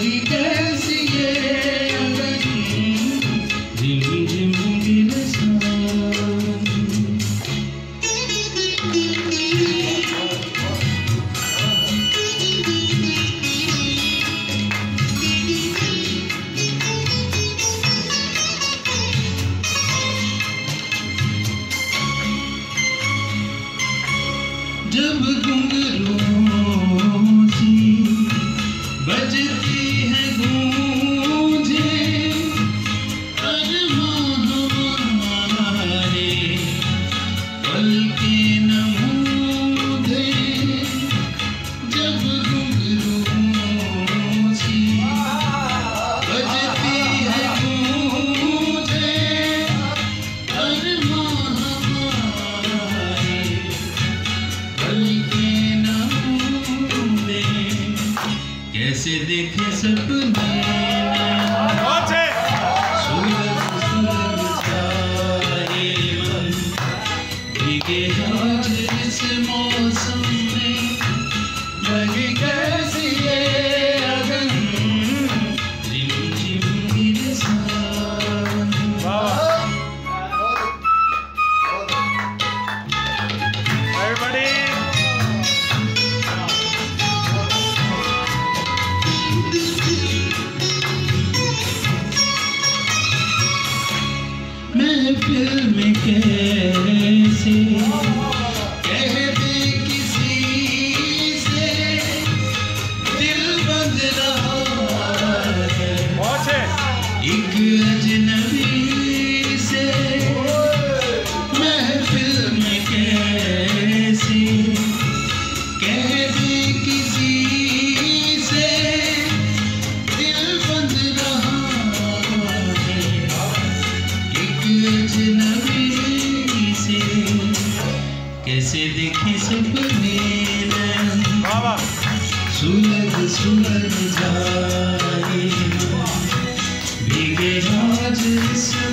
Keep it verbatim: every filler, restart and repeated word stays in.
लगी कैसी ये अगन झिम झिम गिरे सावन। जब घुंघरूओं से बजती है गूंजे अरमान हमारे पल के न मूंधे। जब घुंघरूओं से बजती है गूंजे अरमान हमारे पल के न मूंधे। कैसे देखे सपने सुलग सुलग छाए मन भीगे आज इस मौसम में लगी कैसी ये अगन झिम झिम गिरे सावन। महफिल में कैसे कह दे किसी से दिल बंध रहा है एक अजनबी से। महफिल में कैसे कह दे किसी से दिल बंध रहा है अजनबी से। कैसे देखे सपने सुलग सुलग जाए भीगे आज इस